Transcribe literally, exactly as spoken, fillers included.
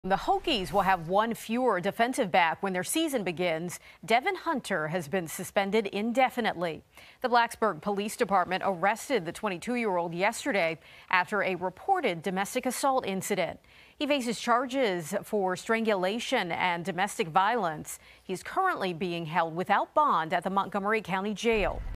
The Hokies will have one fewer defensive back when their season begins. Devon Hunter has been suspended indefinitely. The Blacksburg Police Department arrested the twenty-two-year-old yesterday after a reported domestic assault incident. He faces charges for strangulation and domestic violence. He's currently being held without bond at the Montgomery County Jail.